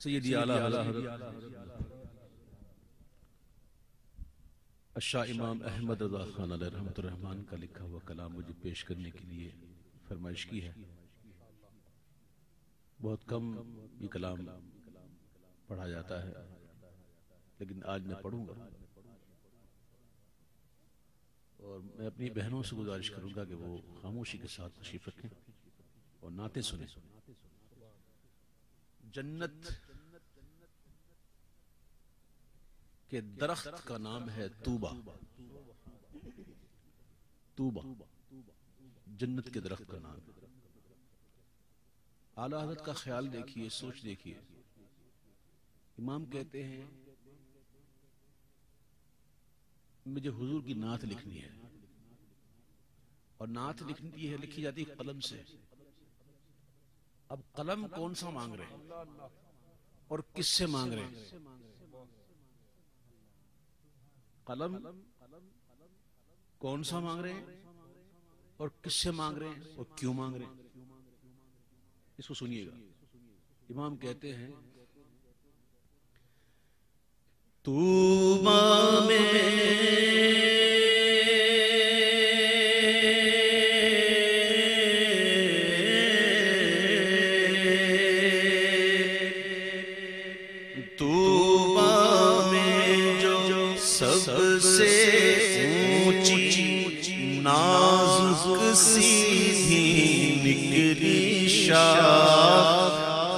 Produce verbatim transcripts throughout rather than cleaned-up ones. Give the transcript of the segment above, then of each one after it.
سیدی اعلیٰ حضرت الشاہ امام احمد رضا خان علیہ رحمۃ الرحمن کا لکھا ہوا کلام مجھے پیش کرنے کے لیے فرمائش کی ہے۔ بہت کم یہ کلام پڑھا جاتا ہے، لیکن آج میں پڑھوں گا، اور میں اپنی بہنوں سے گزارش کروں گا کہ وہ خاموشی کے ساتھ تشریف رکھیں اور نعتیں سنیں۔ جنت کے درخت کا نام ہے طوبہ۔ طوبہ جنت کے درخت کا نام ہے۔ اعلیٰ حضرت کا خیال دیکھیے، سوچ دیکھیے۔ امام کہتے ہیں مجھے حضور کی نعت لکھنی ہے، اور نعت لکھنی ہے لکھی جاتی ہے قلم سے۔ اب قلم کون سا مانگ رہے ہیں اور کس سے مانگ رہے ہیں؟ قلم کون سا مانگ رہے ہیں اور کس سے مانگ رہے ہیں اور کیوں مانگ رہے ہیں؟ اس کو سنیے گا۔ امام کہتے ہیں طوبیٰ میں سیدھی نکلی شاخ۔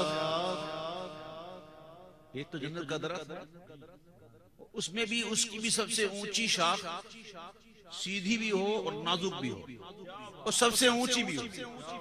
ایک تو جنت کا درخت ہے، اس میں بھی اس کی بھی سب سے اونچی شاخ سیدھی بھی ہو اور نازک بھی ہو اور سب سے اونچی بھی ہو۔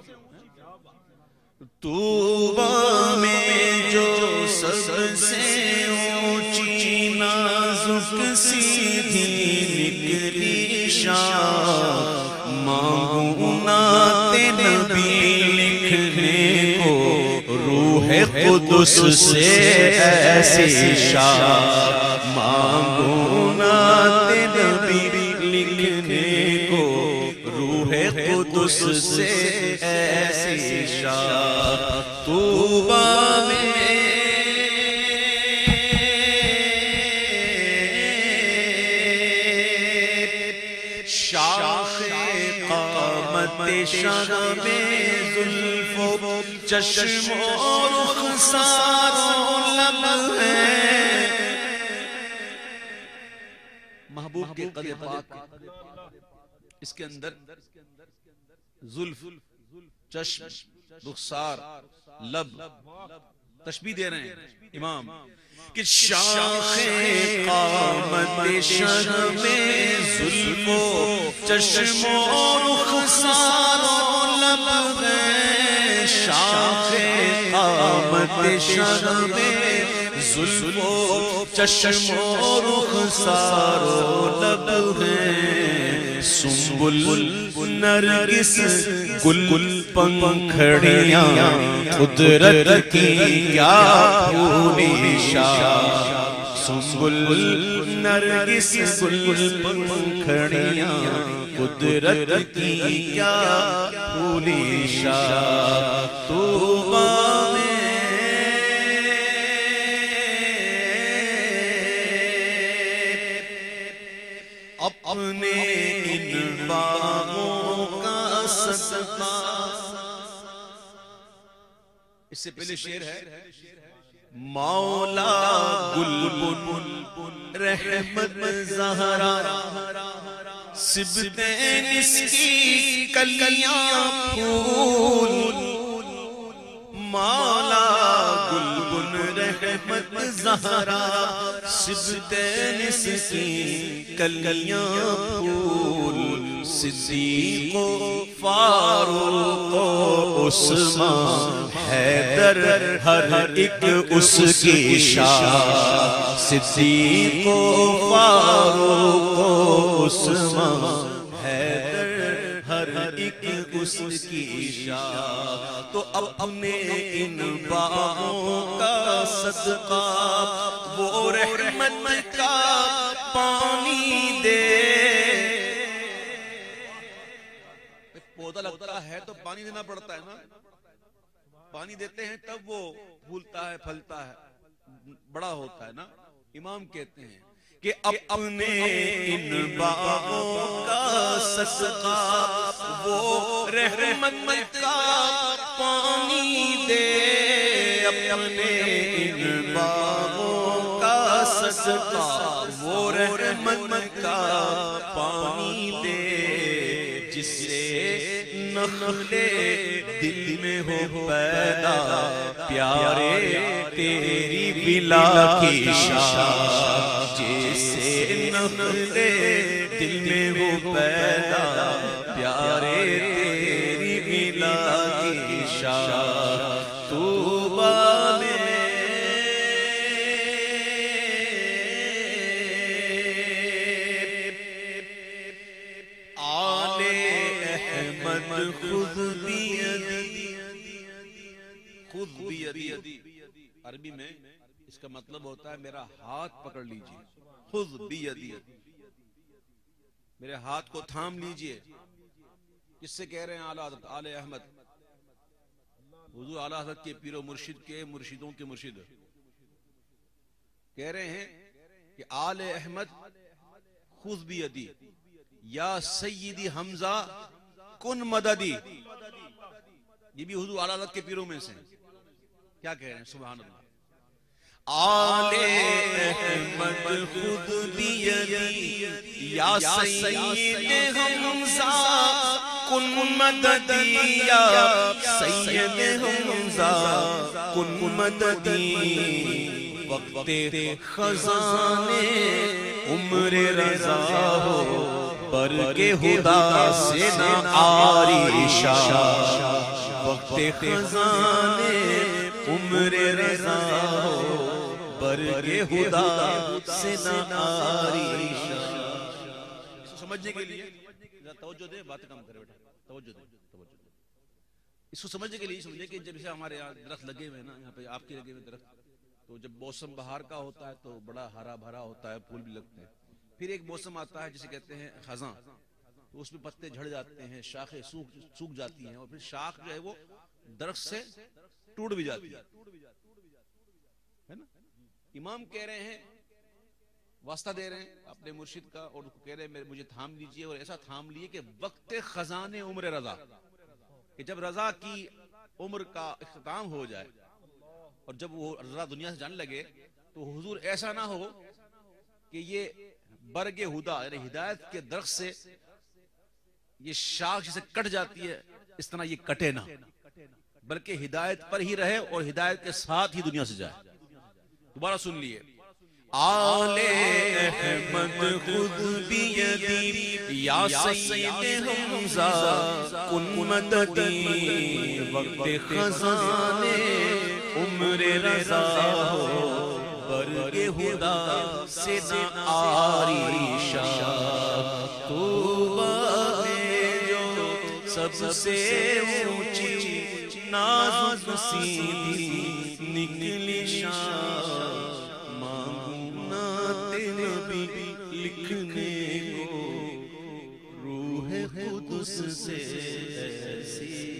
طوبیٰ میں جو سب سے اونچی نازک سیدھی نکلی شاخ، مانگوں نعت نبی لکھنے کو روح قدس سے ایسی شاخ، مانگوں نعت نبی لکھنے کو روح قدس سے ایسی شاخ۔ طوبیٰ میں شرم زلف و چشم و رخسار و لب ہے، محبوب کے قد پاک اس کے اندر زلف، چشم، رخسار، لب تشبیہ دے رہے ہیں امام کہ شاخ قامت شرم زلف و چشم و رخسار و لب ہے، شاخ قامت شرم زلف و چشم و رخسار و لب ہے، سنبل نرگس گل پنکھڑیاں قدرت کی کیا پھولی شاخ، سنبل نرگس گل پنکھڑیاں قدرت کی کیا پھولی شاخ۔ طوبیٰ میں اپنے ان باغوں کا صدقہ، اس سے پہلے شعر ہے مولا گلبن رحمت زہرا سبتین اس کی کلیاں پھول، مولا گلبن رحمت زہرا سبتین اس کی کلیاں پھول، صدیق و فاروق و عثمان حیدر ہر ایک اس کی شاخ، صدیق و فاروق و عثمان حیدر ہر ایک اس کی شاخ۔ تو اب اپنے ان باغوں کا صدقہ وہ رحمت کا پانی دے، پودا لگتا ہے تو پانی دینا پڑتا ہے نا، پانی دیتے ہیں تب وہ پھولتا ہے، پھلتا ہے، بڑا ہوتا ہے نا، امام کہتے ہیں کہ اپنے ان باغوں کا صدقہ وہ رحمت کا پانی دے، اپنے ان باغوں کا صدقہ وہ رحمت کا پانی دے، جس سے نخلے دل میں ہو پیدا پیارے تیری بلا کی شان، جیسے نخلے دل میں ہو پیدا پیارے تیری بلا کی شان، طوبیٰ میں آل احمد خذ بیدی، خود بیدی، عربی میں اس کا مطلب ہوتا ہے میرا ہاتھ پکڑ لیجئے، خذ بیدی، میرے ہاتھ کو تھام لیجئے۔ کس سے کہہ رہے ہیں؟ اعلیٰ حضرت آل احمد، حضور اعلیٰ حضرت کے پیر و مرشد کے مرشدوں کے مرشد کہہ رہے ہیں کہ آل احمد خذ بیدی یا سیدی حمزہ کن مددی، یہ بھی حضور اعلیٰ حضرت کے پیروں میں سے کیا کہہ رہے ہیں؟ سبحان اللہ۔ آل احمد خود بیدی یا سید حمزہ کن مددی، یا سید حمزہ کن مددی، وقت خزانے عمر رضا ہو برگ خدا سے نہ آری شاہ، وقت خزانے عمر رضا ہو برگ خدا سے نہ آری شاہ۔ اس کو سمجھنے کے لیے توجہ دے، بات کم کرے بیٹا، توجہ دے، توجہ دے۔ اس کو سمجھنے کے لیے سمجھے کہ جب سے ہمارے یہاں درخت لگے ہوئے نا، یہاں پہ آپ کے لگے ہوئے درخت، تو جب موسم بہار کا ہوتا ہے تو بڑا ہرا بھرا ہوتا ہے، پھول بھی لگتے ہیں۔ پھر ایک موسم آتا ہے جسے کہتے ہیں خزاں، تو اس میں پتے جھڑ جاتے ہیں، شاخیں سوکھ سوکھ جاتی ہیں، اور پھر شاخ جو ہے وہ درخت سے ٹوٹ بھی جاتی ہے نا۔ امام کہہ رہے ہیں، واسطہ دے رہے ہیں اپنے مرشد کا، اور کہہ رہے ہیں مجھے تھام لیجئے، اور ایسا تھام لیے کہ وقت خزانے عمر رضا، کہ جب رضا کی عمر کا اختتام ہو جائے اور جب وہ رضا دنیا سے جانے لگے، تو حضور ایسا نہ ہو کہ یہ برگ ہدا یعنی ہدایت کے درخت سے یہ شاخ جسے کٹ جاتی ہے اس طرح یہ کٹے نہ، بلکہ ہدایت پر ہی رہے اور ہدایت کے ساتھ ہی دنیا سے جائے۔ دوبارہ سن لیے، آل احمد خود بیدی یا سید حمزہ کن مددی، وقت خزانے عمر رضا ہو برگ خدا سے نہ آری شاہ، طوبیٰ میں جو سب سے اونچی نازک سیدھی نکلی شاہ، مانگوں نعت نبی لکھنے کو روح قدس سے ایسی